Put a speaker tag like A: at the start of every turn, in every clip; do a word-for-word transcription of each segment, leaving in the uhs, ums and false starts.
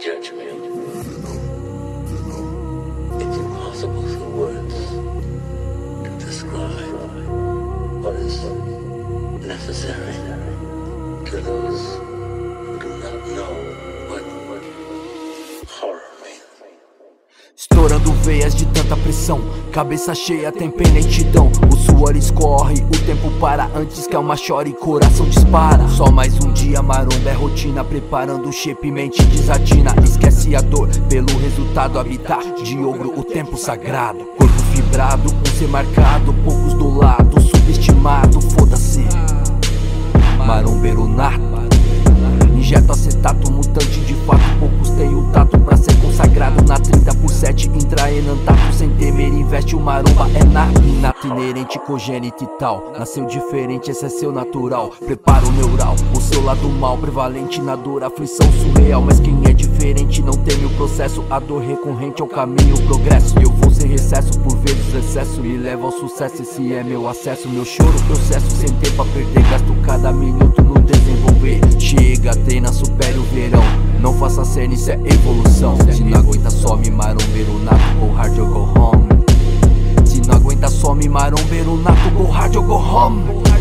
A: judgment. It's impossible through words to describe what is necessary to those who do not know what, what horror means.
B: Estourando veias de tanta pressão, cabeça cheia tem pena e lentidão. O suor escorre, o tempo para antes que a alma chore e coração dispara. Só mais um dia, maromba é rotina, preparando o shape, mente desatina. Esquece a dor, pelo resultado habitar de ogro o tempo sagrado. Corpo fibrado, um ser marcado, poucos do lado, subestimado, foda-se. Marombeiro nato, injeto acetato, mutante de fato. Poucos têm o tato pra ser consagrado na trinta por sete, intraenantato. Sem temer, investe o maromba, é nato, inato, inerente, cogênito e tal. Nasceu diferente, esse é seu natural. Preparo neural, o seu lado mal prevalente na dor, aflição surreal. Mas quem é diferente não teme o processo. A dor recorrente é o caminho, o progresso. Eu vou sem recesso, por vezes excesso me leva ao sucesso. Esse é meu acesso, meu choro, processo. Sem tempo a perder, gasto cada minuto no desenvolver. Chega, treina, supere o verão. Não faça cena, isso é evolução. Se não aguenta só me marombeiro nato, go hard or go home. Se não aguenta só me marombeiro nato, go hard or go home.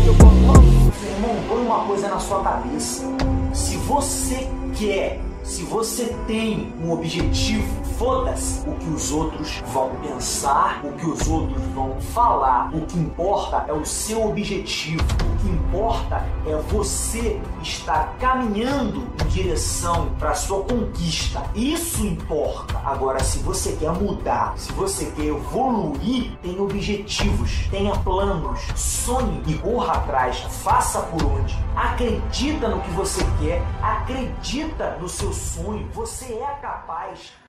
C: Irmão, põe uma coisa na sua cabeça. Se você quer, se você tem um objetivo, foda-se o que os outros vão pensar, o que os outros vão falar. O que importa é o seu objetivo. O que importa é você estar caminhando em direção para a sua conquista. Isso importa. Agora, se você quer mudar, se você quer evoluir, tenha objetivos, tenha planos, sonhe e corra atrás, faça por onde. Acredita no que você quer, acredita no seu sonho, você é capaz.